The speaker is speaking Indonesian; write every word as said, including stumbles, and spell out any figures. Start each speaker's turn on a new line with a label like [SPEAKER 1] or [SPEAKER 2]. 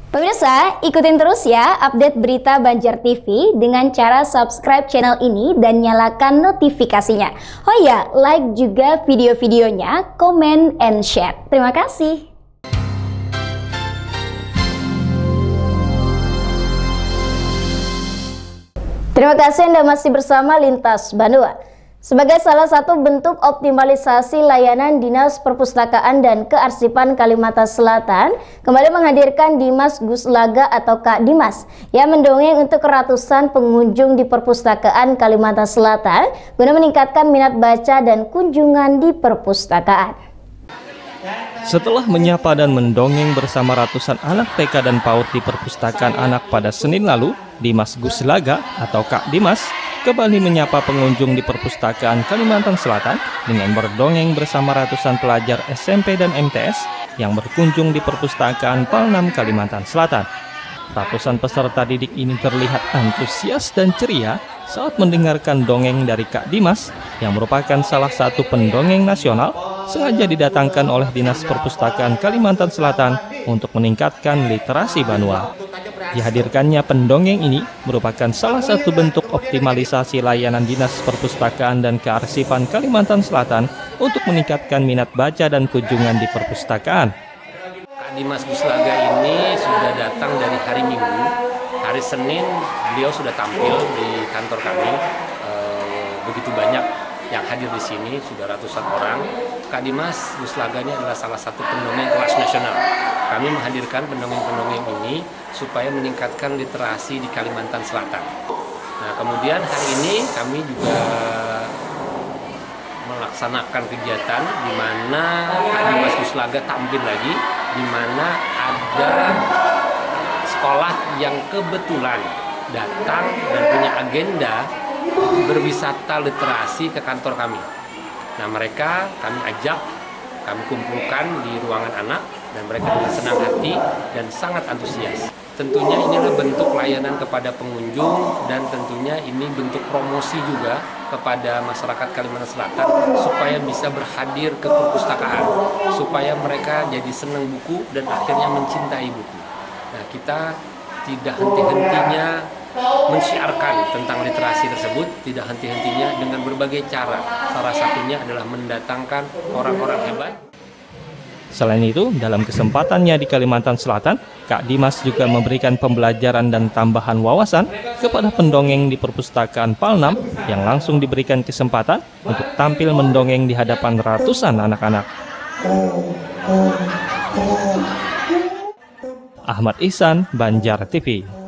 [SPEAKER 1] Pemirsa, ikutin terus ya update berita Banjar T V dengan cara subscribe channel ini dan nyalakan notifikasinya. Oh ya, like juga video-videonya, comment and share. Terima kasih. Terima kasih Anda masih bersama Lintas Banua. Sebagai salah satu bentuk optimalisasi layanan Dinas Perpustakaan dan Kearsipan Kalimantan Selatan kembali menghadirkan Dimas Guslaga atau Kak Dimas yang mendongeng untuk ratusan pengunjung di Perpustakaan Kalimantan Selatan guna meningkatkan minat baca dan kunjungan di perpustakaan.
[SPEAKER 2] Setelah menyapa dan mendongeng bersama ratusan anak T K dan PAUD di Perpustakaan Anak pada Senin lalu, Dimas Guslaga atau Kak Dimas kembali menyapa pengunjung di Perpustakaan Kalimantan Selatan dengan berdongeng bersama ratusan pelajar S M P dan M T S yang berkunjung di Perpustakaan Palnam Kalimantan Selatan. Ratusan peserta didik ini terlihat antusias dan ceria saat mendengarkan dongeng dari Kak Dimas yang merupakan salah satu pendongeng nasional sengaja didatangkan oleh Dinas Perpustakaan Kalimantan Selatan untuk meningkatkan literasi Banua. Dihadirkannya pendongeng ini merupakan salah satu bentuk optimalisasi layanan Dinas Perpustakaan dan Kearsipan Kalimantan Selatan untuk meningkatkan minat baca dan kunjungan di perpustakaan.
[SPEAKER 3] Kak Dimas Guslaga ini sudah datang dari hari Minggu. Hari Senin beliau sudah tampil di kantor kami. E, begitu banyak yang hadir di sini, sudah ratusan orang. Kak Dimas Guslaga ini adalah salah satu pendongeng kelas nasional. Kami menghadirkan pendongeng-pendongeng ini supaya meningkatkan literasi di Kalimantan Selatan. Nah, kemudian hari ini kami juga melaksanakan kegiatan di mana Kak Dimas Guslaga tampil lagi, di mana ada sekolah yang kebetulan datang dan punya agenda berwisata literasi ke kantor kami. Nah, mereka kami ajak, kami kumpulkan di ruangan anak dan mereka dengan senang hati dan sangat antusias. Tentunya inilah bentuk layanan kepada pengunjung dan tentunya ini bentuk promosi juga kepada masyarakat Kalimantan Selatan supaya bisa berhadir ke perpustakaan, supaya mereka jadi senang buku dan akhirnya mencintai buku. Nah, kita tidak henti-hentinya mensiarkan tentang literasi tersebut, tidak henti-hentinya dengan berbagai cara. Salah satunya adalah mendatangkan orang-orang hebat.
[SPEAKER 2] Selain itu, dalam kesempatannya di Kalimantan Selatan, Kak Dimas juga memberikan pembelajaran dan tambahan wawasan kepada pendongeng di Perpustakaan Palnam yang langsung diberikan kesempatan untuk tampil mendongeng di hadapan ratusan anak-anak. Ahmad Ihsan, Banjar T V.